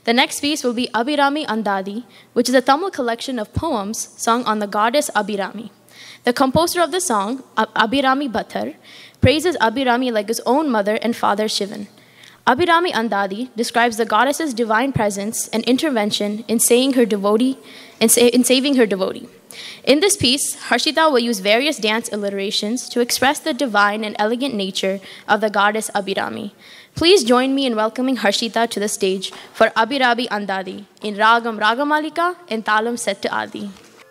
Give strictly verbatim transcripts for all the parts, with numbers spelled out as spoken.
The next piece will be Abhirami Andadi, which is a Tamil collection of poems sung on the goddess Abhirami. The composer of the song, Abhirami Bhattar, praises Abhirami like his own mother and father Shivan. Abhirami Andadi describes the goddess's divine presence and intervention in saying her devotee, in, sa- in saving her devotee. In this piece, Harshita will use various dance alliterations to express the divine and elegant nature of the goddess Abhirami. Please join me in welcoming Harshita to the stage for Abhirami Andadi in Ragam Ragamalika and Talam set to Adi.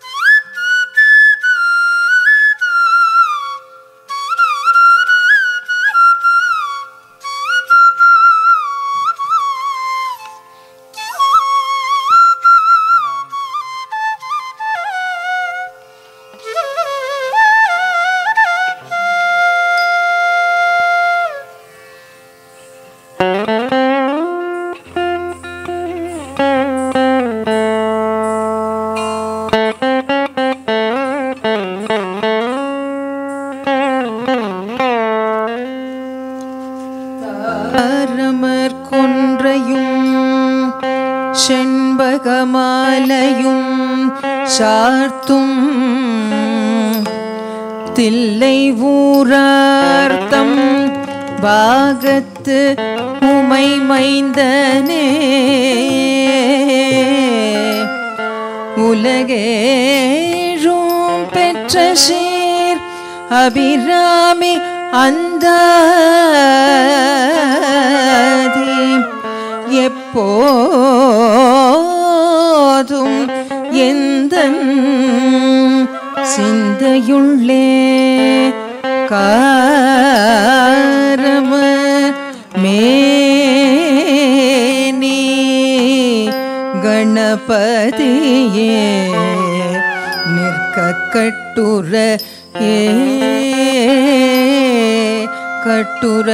சார்த்தும் Thillai ஊரார்த்தம் பாகத்து உமை மைந்தனே உலகேழும் பெற்ற சீர் அபிராமி அந்தாதி எப்போதும் எந்தன் சிந்தையுள்ளே காரம மேனி கணபதியே நிற்க கட்டுர ஏ கட்டுர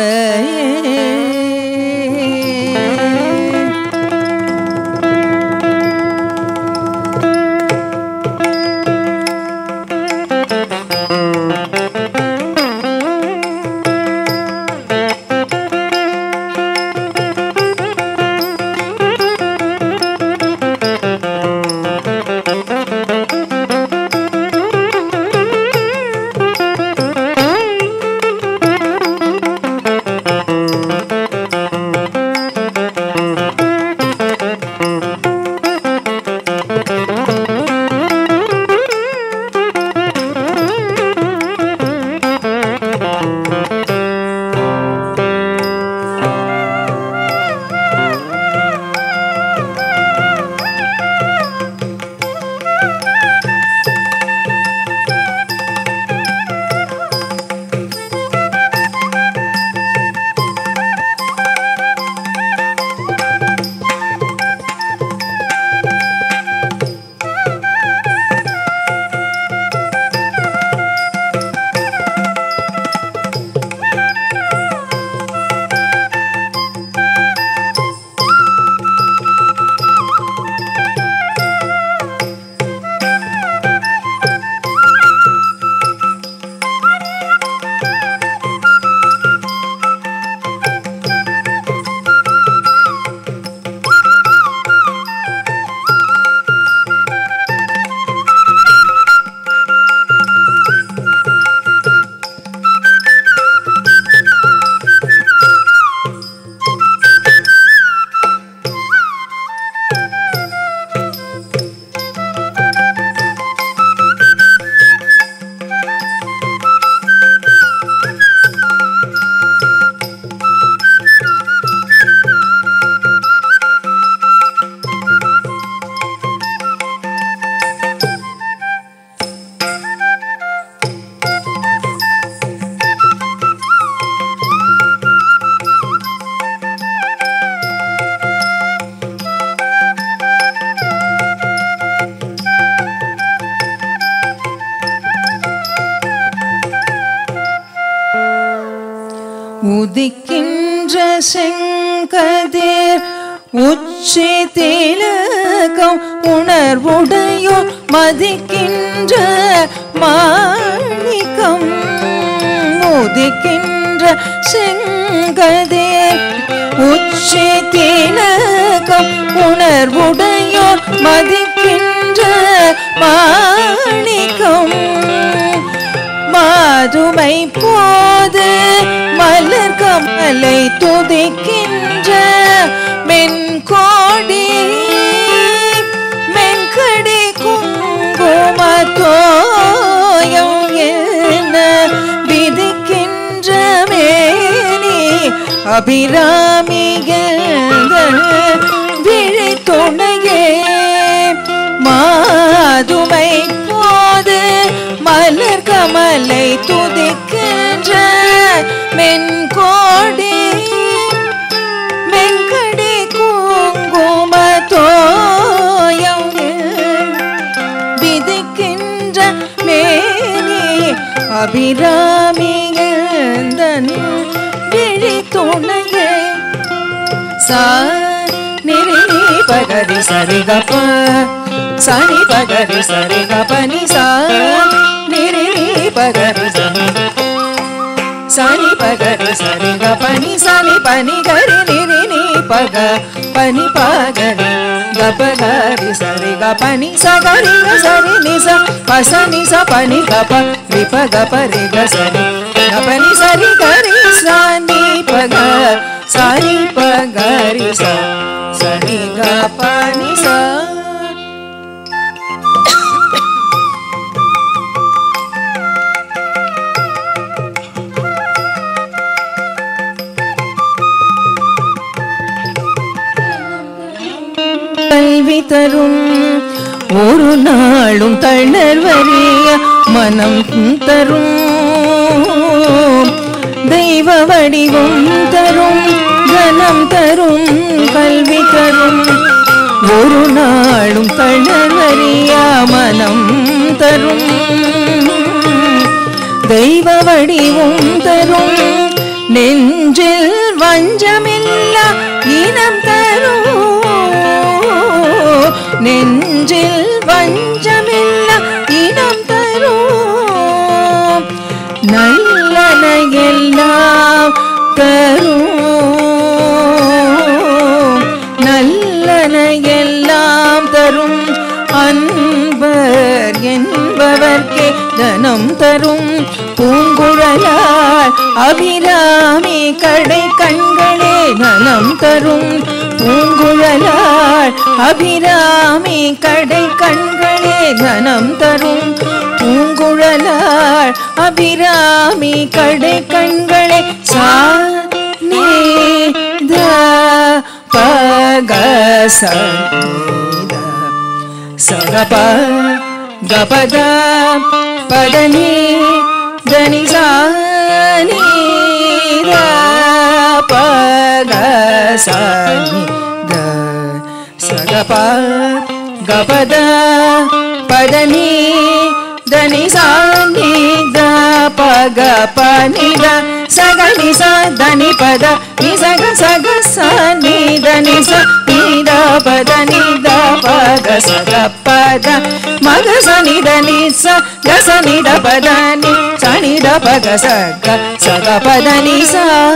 உதிக்கின்ற செங்கதிர் உச்சி திலகம் உணர்வுடையோர் மதிக்கின்ற மாணிக்கம் உதிக்கின்ற செங்கதிர் உச்சி திலகம் உணர்வுடையோர் மதிக்கின்ற மாணிக்கம் மாதுமை போது மலர் கமலை துதிக்கின்ற மென்கோடி மென்கடி குங்குமத்தோயம் என விதிக்கின்ற மேனி அபிராமிகள் விழி துணையே மாதுமை போது மலர் கமலை துதிக்கின்ற மென்கோடி மென்கடி குங்குமத்தோயம் விதிக்கின்ற மேனி அபிராமியந்தன் விழி துணையே சா நிரி பகரி சரிகப சனி பகரி சரிகபனி சா நிரி பகரி சனி பகரி சரிகபனி சனி பனி கரி நிரி நீ பக பனி பகரி கபகரி சரிகபனி சகரி சரி நிச பசனி ச பனி கப ரிப கபரி கசரி கபனி சரி கரி சனி பக சரி பகரி ச சரி கபனி ச கல்வி தரும் ஒரு நாளும் தளர்வறிய மனம் தரும் தெய்வ வடிவம் தரும் கனம் தரும் கல்வி தரும் ஒரு நாளும் தளர்வறிய மனம் தரும் தெய்வ வடிவம் தரும் நெஞ்சில் வஞ்சமில்லா இனம் தரும் நெஞ்சில் வஞ்சமில்லா இனம் தரும் நல்லன எல்லாம் தரும் நல்லன எல்லாம் தரும் அன்பர் என்பவர்க்கே தனம் தரும் பூங்குழலார் அபிராமி கடை கண்களே நலம் தரும் பூங்குழலார் அபிராமி கடை கண்களே தனம் தரும் பூங்குழலார் அபிராமி கடை கண்களே சா நீ த பக ச சகப கபத பதனி தனி சானி த பக சானி த சகப கபத பதனி தனி சானி த பக பனி த சகனி ச தனி பத நி சக சக சானி தனி ச நி த பத நி த பக சக பத மக சனி தனி ச க சனி த பத நி சனி த பக சக சக பத நி ச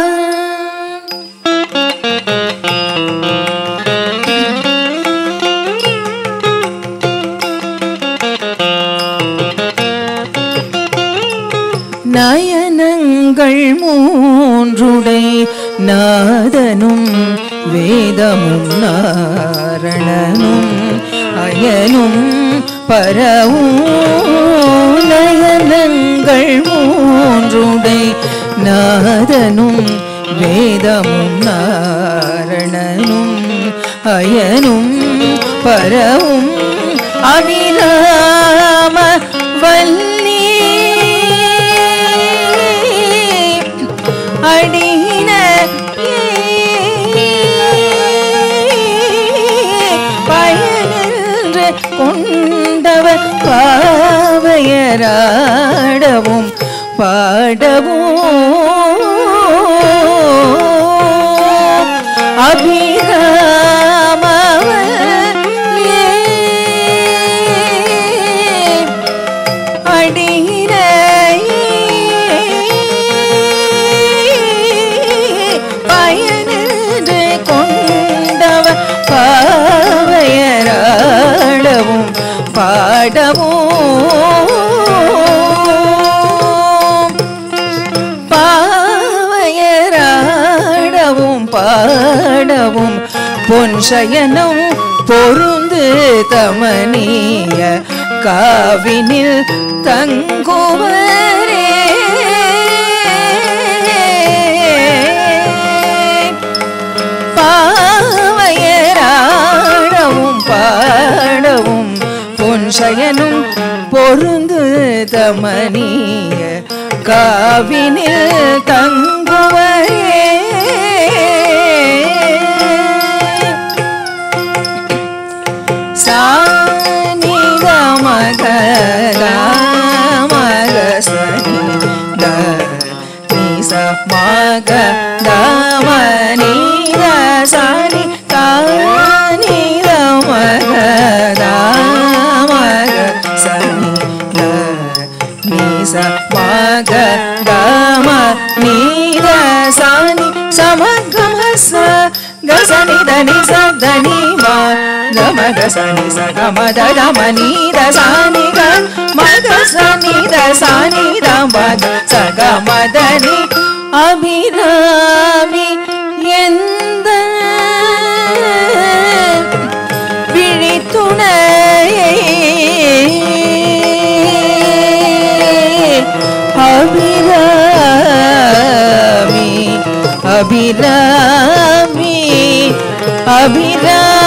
நயனங்கள் மூன்றுடை நாதனும் வேதமும் நாரணனும் அயனும் பரவும் நயனங்கள் மூன்றுடை நாதனும் வேதமும் நாரணனும் அயனும் பரவும் அபிராம வல்லி அடின பயனென்று கொண்டவர் பாவையராடவும் பாடவும் அபிராமவல்லியே அடின பாடவும் பொன்சயனம் பொருந்து தமனிய காவினில் தங்குவரே. பாவையராடவும் பாடவும் பொன்சயனும் பொருந்து தமனிய காவினில் தங்குவரே. சானித மகத மகசனி த நிச மகத மனித சானி கானித மகத மகசனி த நிச மகத மனித சானி சமகமச கசனி தனி சதனி மா மக சனி சக மத மனி தசானி க மக சனி தசானி த மக சக மதனி அபிராமி எந்த விழித்துணையை அபிராமி அபிராமி அபிராமி